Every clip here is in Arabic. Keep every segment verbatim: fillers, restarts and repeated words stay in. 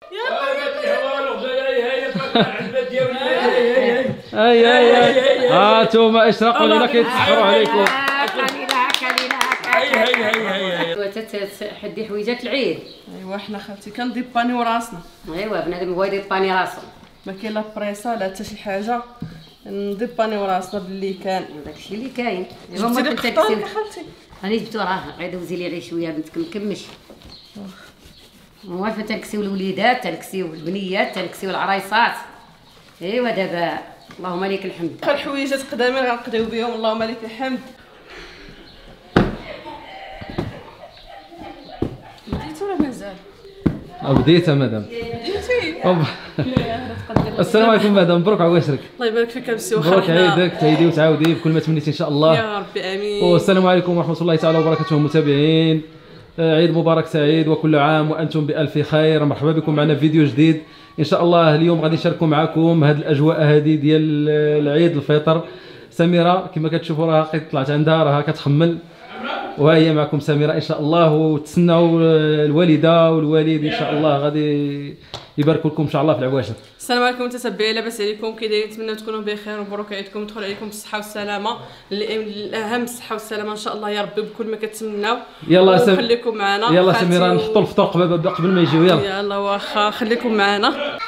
اي اي اي ها انتم اشرقوا لنا كيتسحروا عليكم. هي هي هي هي حدي حويجات العيد. ايوا حنا خالتي كنديبانيو راسنا. ايوا بنادم هو يديباني راسو، ما كاين لا بريسا لا حتى شي حاجه، نديبانيو راسنا باللي كان داكشي اللي كاين. هما التكسير خالتي راني جبتو راه غير دوزي لي غير شويه بنتك مكمش. موالفه تنكسيو الوليدات، تنكسيو البنيات، تنكسيو العرايصات. ايوا دابا اللهم لك الحمد. الحويجات قدامين غنقضيو بهم اللهم لك الحمد. بديتو ولا مازال؟ بديتها مدام. بديتي؟ السلام عليكم مدام، مبروك عواشرك. الله يبارك فيك امسي وخا. مبروك عيدك، تعيدي وتعاودي بكل ما تمنيتي ان شاء الله. يا ربي امين. والسلام عليكم ورحمه الله تعالى وبركاته متابعين. عيد مبارك سعيد وكل عام وانتم بالف خير. مرحبا بكم معنا في فيديو جديد ان شاء الله. اليوم غادي نشاركوا معكم هذه الاجواء هذه ديال العيد الفطر. سميره كما كتشوفوا راه طلعت عندها راها كتخمل، وها هي معكم سميره ان شاء الله. وتسناو الوالده والوالد ان شاء الله غادي يباركوا لكم ان شاء الله في العواشر. السلام عليكم متتبعين، لاباس عليكم كي دايرين؟ نتمنى تكونوا بخير ومبروك عيدكم، يدخل عليكم بالصحه والسلامه. الاهم الصحه والسلامه ان شاء الله يا ربي بكل ما كتمناو. يلا سم... خليكم معنا. يلا سميره نحطوا الفطور قبل قبل ما يجيو. يلا يلا واخا خليكم معنا. اه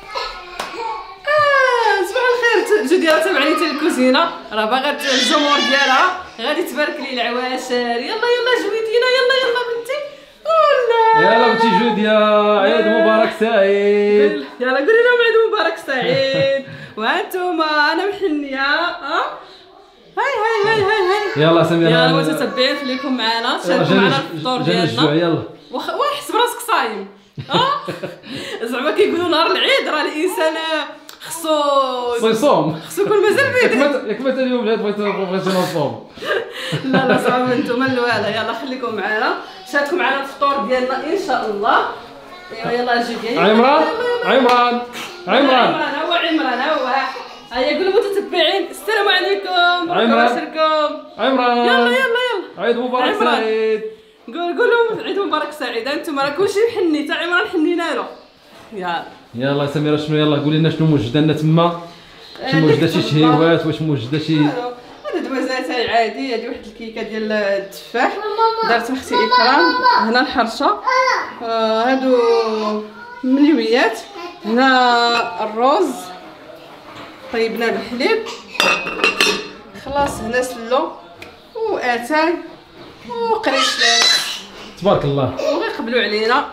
صباح الخير جو ديالها تابعني حتى الكوزينه راه باغا الجمهور ديالها غادي تبارك لي العواشر. يلا يلا جويدينا يلا يلا بنتي ولا يلا بنتي جوديا عيد مبارك سعيد. يلا قولي لهم عيد مبارك سعيد. وانتوما انا محنيه ها. هاي هاي هاي هاي هاي يلا سميره يلا متتبعين خليكم معنا تشاركوا معنا الفطور ديالنا. يلا وحس براسك صايم ها. زعما كيقولوا نهار العيد راه الانسان خصو خصو يصوم، خصو يكون مازال بيديه. ياك مثلا اليوم العيد بغيت بغيت نصوم. لا لا صافي نتوما الوالا. يلا خليكم معنا شاركوا معنا الفطور ديالنا ان شاء الله. ايوا يلا جي عمران عمران عمران هو عمران هو. هيا قولوا متتبعين السلام عليكم عمران عمران يلا يلا يلا عيد مبارك سعيد. قول قولوا عيد مبارك سعيد. انتم راه كلشي محني تا عمران حنينا له. يلا يلا سميره شنو يلا قولي لنا شنو موجده لنا تما، واش موجده شي شهيوات، واش موجده شي هذا دوازات عادي. هذه واحد الكيكه ديال التفاح دارتها اختي اكرام. هنا الحرشه، آه هادو مليويات. هنا الروز طيبنا بالحليب. خلاص هنا سلو واتاي وقريشلات تبارك الله وغيقبلوا علينا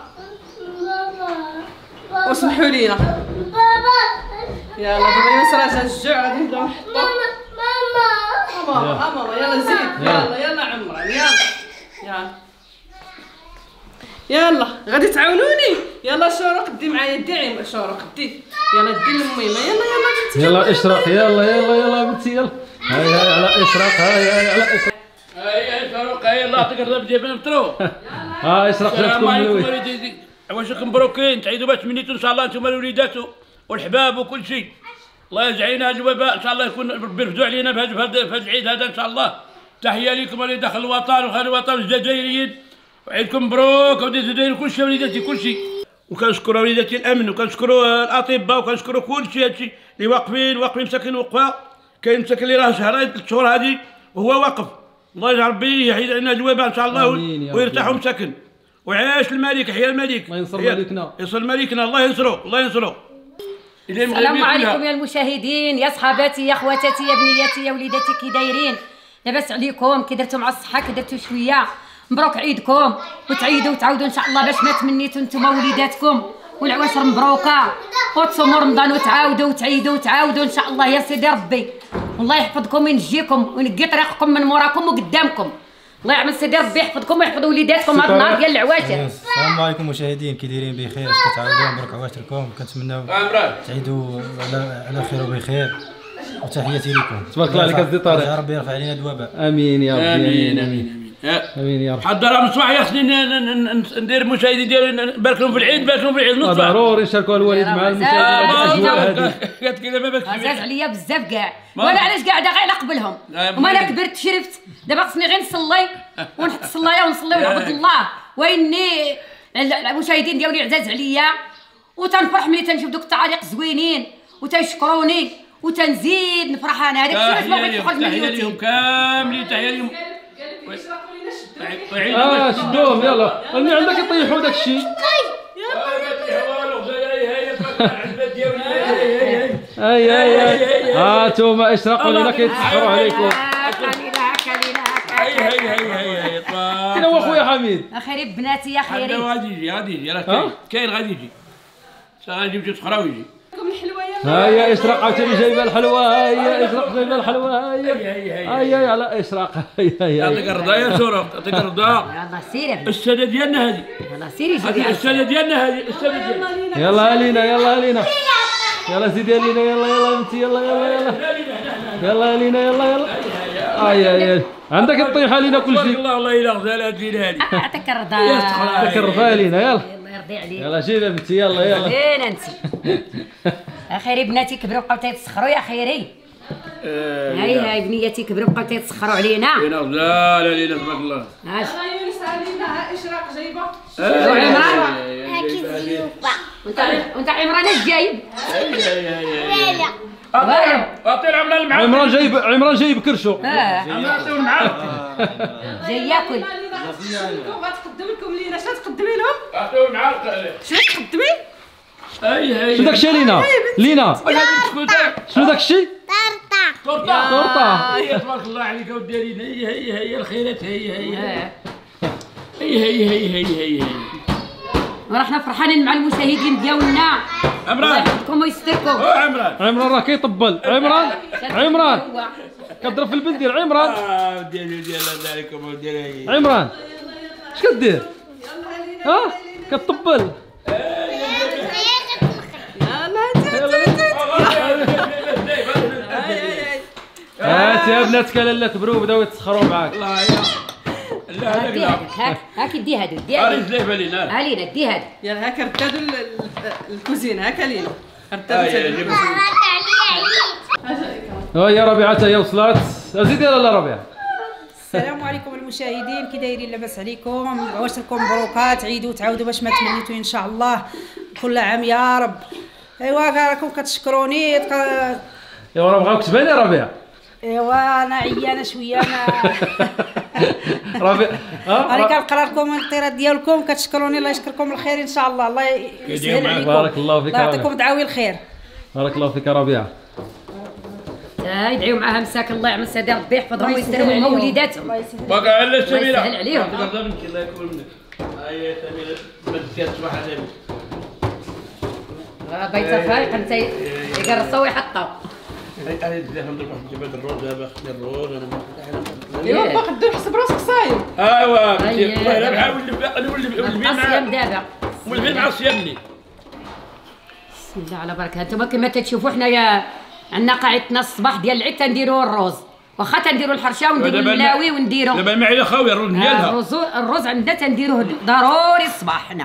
وسمحوا لينا. يلا دابا اليوم راه الجوع غادي نبداو نحطو. ماما ماما ماما يلا زيد. يلا يلا عمران يلا يلا يلا غادي تعاونوني. يلا شروق دي معايا دي شروق دي. يلا دي المهمه. يلا يلا بنتي يلا اشرق. يلا يلا يلا بنتي يلا. هاي هاي على اشرق. هاي هاي على اشرق. هاي هاي شروق. هاي الله يعطيك الرزق ديال بنفطروا. ها اشرق جاتكم ملوي. عواشركم مبروكين، تعيدوا باش تمنيتوا ان شاء الله انتم الوليدات والحباب وكل شيء. الله يجعلنا هذا الوباء ان شاء الله يكون ربي يرفدوا علينا في هذا العيد هذا ان شاء الله. تحيه لكم اللي داخل الوطن وخارج الوطن الجزائريين، وعيدكم مبروك. ودي الجزائر كل شيء وليداتي كل شيء. وكنشكروا وليداتي الامن وكنشكروا الاطباء وكنشكروا كل شيء هادشي اللي واقفين واقفين مساكن وقفه. كاين مساكن اللي راه شهرين ثلاث شهور هذه وهو واقف. الله يجعل ربي يحيد علينا الوباء ان شاء الله ويرتاحوا مساكن. وعاش الملك يحيى الملك. الله ينصر ملكنا ينصر ملكنا. الله ينصرو الله ينصرو. السلام عليكم يا المشاهدين، يا صحاباتي يا خواتاتي يا بنياتي يا وليداتي كي دايرين؟ لاباس عليكم؟ كي درتوا مع الصحه كي درتوا شويه؟ مبروك عيدكم وتعيدوا وتعاودوا ان شاء الله باش ما تمنيتوا نتوما وليداتكم والعواشر مبروكه وتصوموا رمضان وتعاودوا وتعيدوا وتعاودوا ان شاء الله يا سيدي ربي. والله يحفظكم وينجيكم وينقي طريقكم من موراكم وقدامكم. الله يعمل سيدي ربي يحفظكم ويحفظ وليداتكم هذا النهار ديال العواشر. السلام عليكم مشاهدين، كي دايرين بخير؟ اش كتعاودوا؟ مبروك عواشركم، كنتمناو تعيدوا على على خير وبخير وتحياتي لكم. تبارك الله عليك اصدي طارق. يا ربي يرفع علينا الوباء. امين يا ربي. امين امين امين يا رب. حضر من صباح خصني ندير المشاهدين ديالي نبارك لهم في العيد نبارك لهم في العيد نص ضروري نشاركوا الوالد مع المشاهدين الاجواء هذه. قالت كذا ما باكش عزاز عليا بزاف كاع وانا علاش قاعده غير نقبلهم وما انا كبرت شرفت دابا خصني غير نصلي ونحط الصلايه ونصلي ونعبد الله. واني المشاهدين ديالي عزاز عليا وتنفرح ملي تنشوف دوك التعاليق زوينين وتيشكروني وتنزيد نفرح انا. هذاك الشيء علاش ما بغيت نخرج من اليوتيوب. تحيه لهم كاملين، تحيه لهم. اه شدوهم يلا، اللي عندك يطيحوا داك الشيء. اي اي اي ها انتوما اشرقوا لينا كيتسحروا عليكم. هي هي هي هي هي فين هو خويا حميد؟ اخيري بناتي يا خيري. غادي يجي غادي يجي راه كاين كاين غادي يجي. غادي يجي تسخرا ويجي. هيا اشرق عاوتاني جايبه الحلوه. هيا اشرق جايبه الحلوه. هيا هيا هيا على اشرق. هيا هيا يعطيك الرضا يا سورة، يعطيك الرضا. يلا سيري السادة ديالنا هذه. يلا سيري جيبي هذه السادة ديالنا هذه، السادة ديالنا. يلا لينا يلا لينا يلا زيدي لينا يلا يلا بنتي يلا يلا يلا يلا لينا يلا يلا. هيا هيا عندك الطيحه لينا كل شيء. الله الله الا غزالات لينا هذه. يعطيك الرضا. يعطيك الرضا لينا يلا. الله يرضي عليك. يلا جيبي بنتي يلا يلا. فين انت؟ اخيري بناتي كبروا بقاو تيتسخروا يا خيري. هاي هاي بنياتي كبروا بقاو تيتسخروا علينا. لينا غزاله لينا تبارك الله. هاش يونس علينا اشراق جايبه. عمران وانت وانت عمران اش جايب؟ والو. اعطي عمران المعلم. عمران جايب عمران جايب كرشو. اه عمران عطيو المعلم. جاي ياكل. غتقدم لكم لينا. شنو تقدمي لهم؟ عطيو المعلم. شنو تقدمي؟ اي هي. شنو داكشي لينا؟ لينا شنو داكشي؟ طرطا. طرطا. هي تبارك الله عليك ودارين. هي هي هي الخيرات. هي هي هي هي هي هي هي هي. ورحنا فرحانين مع المشاهدين ديالنا. عمران. الله يحفظكم ويستركم. عمران. عمران راه كيطبل. عمران عمران كضرب في البندير. عمران اه ديالي ديال ذلكم وديالي. عمران اش كدير؟ ها كطبل. هات يا بناتك لالا كبروا بداو يتسخروا معاك. الله يا لا هذاك لا. هاك هاك دي هادو دي هذه هادو. زليفه لينا. ها لينا دي هادو. يلا هاك ردادوا الكوزينه. هاكا لينا هاي ردادوا. ها يا ربيعه هي وصلت. زيدي لالا ربيعه. السلام عليكم المشاهدين، كي دايرين؟ لاباس عليكم؟ عواشركم مبروكات، عيدوا وتعاودوا باش ما تمنيتوا ان شاء الله كل عام يا رب. ايوا راكم كتشكروني. ايوا راه بغاوك تبان يا ربيعه. ايوا انا عيانه شويه. انا ربيع راني كنقرا الكومنتيرات ديالكم كتشكروني. الله يشكركم الخير ان شاء الله. الله يسهل عليكم. بارك الله فيك. الله يعطيكم دعاوي الخير. بارك الله فيك يا ربيعه. يدعيو معاها مساك الله يعمل سيدي ربي يحفظهم ويسترهم ووليداتهم. باقي على السميره. الله يسهل عليهم. تقدر بنتي الله يكون منك. هاي سميره بدك تصبح هذا. راه بيتها فايق انت يقرصوا ويحطوا. هاي الزلافه ندير واحد الجبات الروز. دابا خدي الروز انا ايوا باقي دير حسب راسك صايم. ايوا بنتي والله الا نحاول نولي نولي الصيام مع دابا. نولي مع صيامني. بسم الله على بركه. انتم كما تتشوفوا حنايا عندنا قاعدتنا الصباح ديال العيد تنديروا الروز. واخا تنديروا الحرشه ونديروا الملاوي ونديروا دابا المعده خاويه الروز ديالها. الرز الرز عندنا تنديروه ضروري الصباح. حنا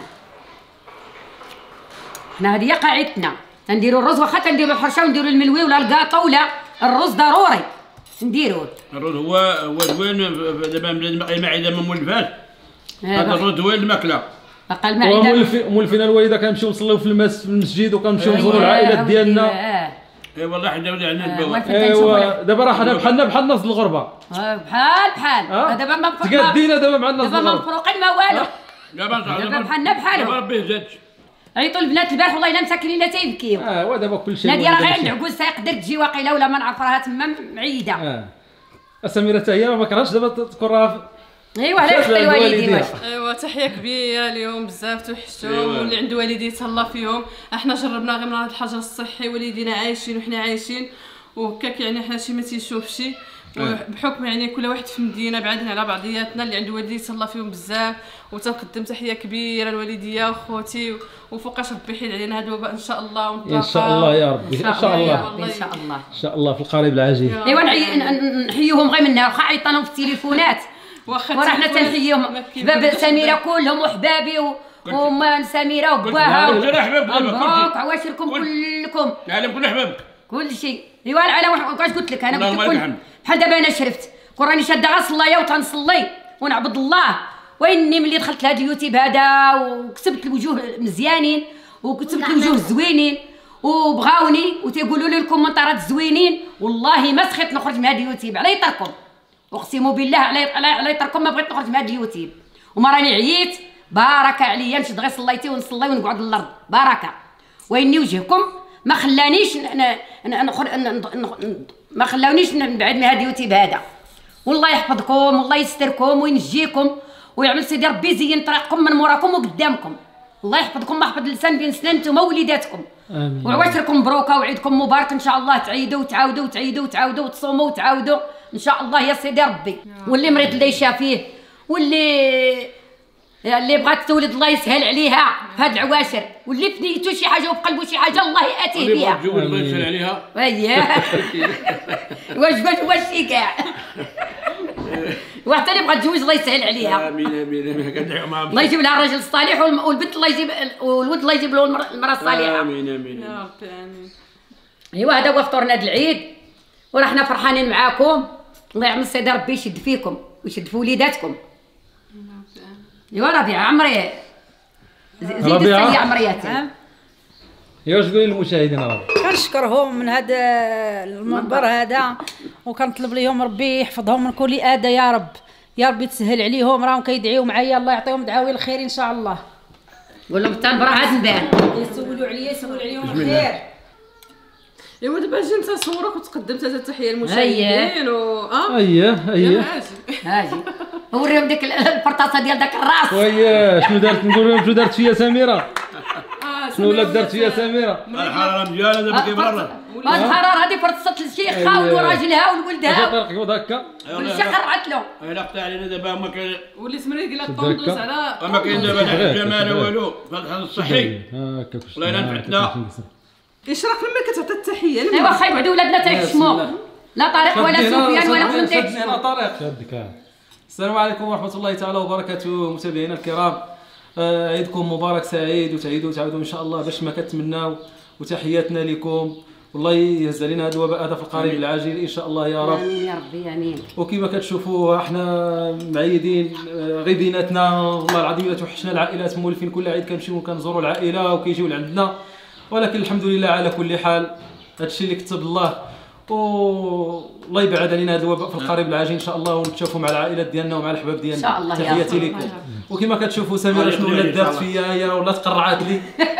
حنا هذه هي قاعدتنا. تنديروا الرز واخا تنديروا الحرشه ونديروا الملوي ولا الكاطو ولا الرز ضروري نديروه. الرز هو هو زوين. دابا المعده ما مولفاش. هذا الرز هو الماكله. بقى المعده ومولفين الوالده كنمشيو نصليو في المسجد وكنمشيو نزوروا العائلات ديالنا. اي والله حنا عندنا البوا. ايوا دابا راه حنا بحالنا بحال الناس الغربه. بحال بحال. دابا ما تقادينا دابا مع الناس دابا ما مفروقين ما والو. دابا دابا بحالنا بحالهم. دابا ربي زادش. عيطوا البنات البارح والله الا مساكنين لا تيبكيو. اه ودابا كلشي ناديه راه غير عند عكوز تيقدر تجي واقيلا ولا ما نعرف راها تما معيده. اه سميره حتى هي ما كرهتش دابا تكون راه. ايوا على حق الوالدين. واش ايوا تحيه كبيره اليوم بزاف توحشتهم. واللي عنده والديه تهلا فيهم. احنا جربنا غير من هذا الحجر الصحي. والدينا عايشين وحنا عايشين وهكاك. يعني حنا شي ما تيشوفش بحكم يعني كل واحد في مدينه بعادين على بعضياتنا. اللي عنده والديه تهلا فيهم بزاف. وتنقدم تحيه كبيره لوالديا وخوتي وفوقاش ربي يحيد علينا هذا الوباء ان شاء الله. ان شاء الله يا ربي. ان شاء الله ان شاء الله ان شاء الله في القريب العاجل. ايوا نحييهم غير منا واخا عيطوا لهم في التليفونات وراه حنا تنحييهم. حباب سميره كلهم وحبابي وام سميره وباها مبروك عواشركم كلكم. العالم كله حبابك كل شيء. ايوا على واش قلت لك انا قلت لك بحال دابا انا شرفت كون راني شاده غا صلايه وتنصلي ونعبد الله. واني ملي دخلت لهذا اليوتيوب هذا وكسبت الوجوه مزيانين وكتبت وجوه زوينين وبغاوني وتيقولوا لي الكومنتارات زوينين. والله ما سخيت نخرج من هذا اليوتيوب على يطركم، اقسم بالله على على يطركم ما بغيت نخرج من هذا اليوتيوب. وما راني عييت بارك عليا نشد غير صليتي ونصلي ونقعد للارض بركه. واني وجهكم ما خلانيش نخرج ما خلاونيش نبعد من هذا اليوتيوب هذا. والله يحفظكم والله يستركم وينجيكم ويعمل سيدي ربي يزين طريقكم من موراكم وقدامكم. الله يحفظكم ويحفظ اللسان بين سنان نتوما ووليداتكم. امين. وعواشركم مبروكه وعيدكم مبارك ان شاء الله. تعيدوا وتعاودوا وتعيدوا وتعاودوا وتصوموا وتعاودوا ان شاء الله يا سيدي ربي. واللي مريض الله يشافيه، واللي اللي بغات تولد الله يسهل عليها في هاد العواشر، واللي في نيته شي حاجه وفي قلبه شي حاجه الله ياتيه بها. اللي الله يسهل عليها. اييه واش واش واش شي كاع وحتى اللي بغات تزوج الله يسهل عليها. امين امين امين. كندعيو معاهم الله يجيب لها الراجل الصالح والبنت الله يجيب والولد الله يجيب له المراه الصالحه. امين امين يا ربي امين. ايوا هذا هو فطورنا هذا العيد وراه حنا فرحانين معاكم. الله يعمل سيدي ربي يشد فيكم ويشد في وليداتكم. ايوا ربيعه عمري زيد ربيعة. يا عمرياتي. ايوا واش تقولي للمشاهدين راه؟ كنشكرهم من هذا المنبر هذا وكنطلب لهم ربي يحفظهم من كل اذى يا رب. يا ربي تسهل عليهم راهم كيدعيو معايا الله يعطيهم دعاوي الخير ان شاء الله. قول لهم حتى البرا عاد نبان يسولوا عليا يسولوا عليهم الخير. ايوا دابا جي انت صورك وتقدمت هذا التحيه للمشاهدين و اه اييه اييه هاجي وريهم ديك البرطاسه ديال داك الراس. وياه شنو دارت؟ نقول لهم شنو دارت فيا سميره؟ اه شنو ولات دارت فيا سميره؟ الحراره ديالها دابا كيبرر. هاد الحراره هذه فرصت للشيخه وراجلها وولدها طريق يقعد هكا كل شيء خرعت له. الا قطع علينا دابا ما كاين وليت مريق لا طوندوس على ما كاين دابا لا جمال والو في هذا الصحي. هكا والله الا نفعتنا. اشراك لما كتعطي التحيه ايوا خايب بعد ولادنا تيحشموا لا طارق ولا سفيان ولا كلهم شدني تيحشموا. انا طارق شدك. السلام عليكم ورحمه الله تعالى وبركاته متابعينا الكرام. آه، عيدكم مبارك سعيد وتعيدوا وتعاودوا ان شاء الله باش ما كتمناو وتحياتنا لكم. والله يهز علينا هذا الوباء هذا في القريب العاجل ان شاء الله يا رب. امين يا ربي امين. وكما كتشوفوا احنا معيدين آه، غير بيناتنا والله العظيم الا توحشنا العائلات مولفين كل عيد كنمشيو كنزوروا العائله وكيجيو لعندنا. ولكن الحمد لله على كل حال هادشي اللي كتب الله والله يبعد علينا هذا الوباء في القريب العاجل ان شاء الله ونتشافوا مع العائلات ديالنا ومع الحباب ديالنا. ان شاء الله. تحياتي لكم. وكما كتشوفوا سميره شنو ولات دارت فيا هي راه ولات قرعات لي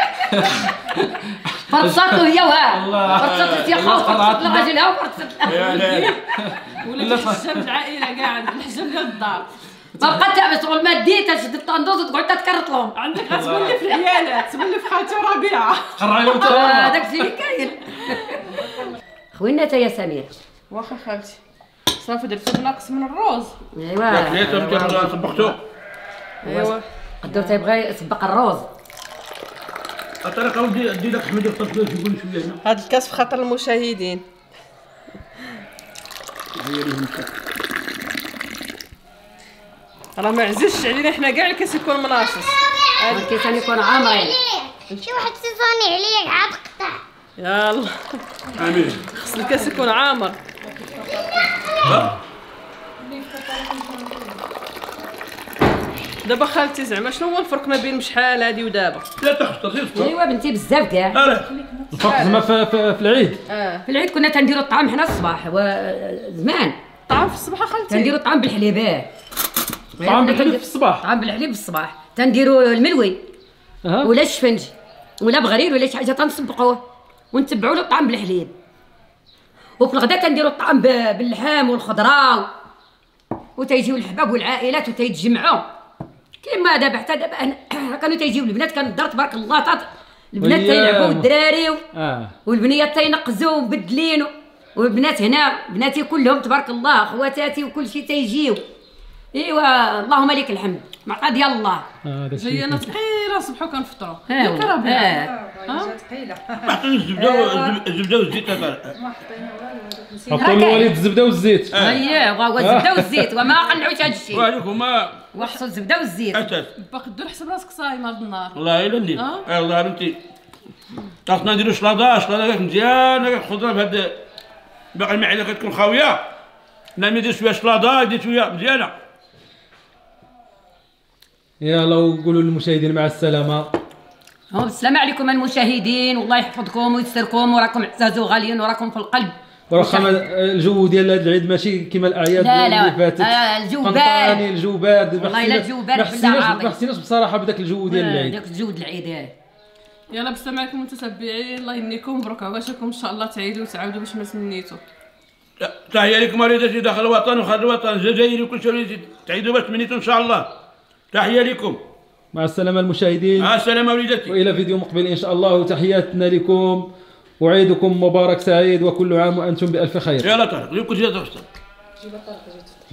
فرصاتو هي وها الله. فرصات الشيخه وفرصات لراجلها وفرصات يا لا ولا الحجاب العائله قاعد الحجاب ديال الدار ما بقات تعبس شغل ما ديت تشد الطندوز وتقعد تكرط لهم. عندك غتولي في العيالات تولي في خالتي وربيعه قرعي لهم هذاك الشيء اللي كاين. خوينا تا يا سمير واخا خالتي صافي درت ناقص من الروز. ايوا ليتو طبختو. ايوا قدو تيبغي يسبق الروز. الطريقه ودي دي لك حميد الطفل يقول شويه هنا. هاد الكاس في خاطر المشاهدين. راه ما عزيزش علينا حنا كاع الكاس يكون مناصص. الكيسان يكون عامرين. شي واحد تيصوني عليا عاد قطع. يلا امين. خص الكاس يكون عامر. دابا خالتي زعما شنو هو الفرق ما بين شحال هادي ودابا؟ لا تخص ايوا بنتي بزاف كاع. الفرق زعما في, في, في العيد. اه في العيد كنا تنديروا الطعام حنا الصباح زمان طعام في الصباح خالتي تنديروا الطعام بالحليب. طعام بالحليب في الصباح. طعام بالحليب في الصباح تنديروا الملوي أه. ولا الشفنج ولا بغرير ولا شي حاجه تنصبقوه ونتبعوا له الطعام بالحليب. وفي الغداء تنديروا الطعام باللحم والخضره وتيجيو الحباب والعائلات وتيتجمعوا كيما دابا حتى دابا كانوا تيجيو البنات كانت الدار تبارك الله طاط البنات تيلعبوا والدراري اه والبنيات تينقزوا ومبدلين والبنات هنا بناتي كلهم تبارك الله خواتاتي وكل شيء تيجيو. ايوا اللهم لك الحمد مع ديال الله. هذا الشيء جينا ثقيله صبحوا كنفطروا. ها كرهبه. ها ثقيله. الزبده الزبده والزيت حطوا الوالد الزبده والزيت. اييه هو الزبده والزيت وما قنعوش هذا الشيء. وهذوك هما وحصوا الزبده والزيت. اساس. باقي دير حسب راسك صايمه هاد النهار. والله الا ندير. أه؟ اي والله بنتي خاصنا نديرو شلاضه شلاضه كاك مزيانه كاك خضره في هاد باقي المعده كتكون خاويه. نعم ندير شويه شلاضه ندير شويه مزيانه. يلا وقولوا للمشاهدين مع السلامه. السلام عليكم المشاهدين، والله يحفظكم ويستركم، وراكم عزاز وغاليين وراكم في القلب. ورغم الجو ديال هذا العيد ماشي كيما الاعياد لا لا اللي فاتت. آه الجو بارد، الجو بارد والله لا الجو بارد. ما حسيناش بصراحه بداك الجو ديال العيد، داك الجو ديال العيد. يلا بسمعكم متتبعين، الله يهنيكم، مبروك عواشركم ان شاء الله، تعيدوا وتعاودوا باش ما تمنيتوا. تحيه لكم وليداتي داخل الوطن وخارج الوطن، الجزائري وكل شيء، تعيدوا باش تمنيتوا ان شاء الله. تحيه لكم. مع السلامه المشاهدين، مع السلامه وليداتي، والى فيديو مقبل ان شاء الله، وتحياتنا لكم وعيدكم مبارك سعيد وكل عام وانتم بالف خير. يلا طارق، كل شيء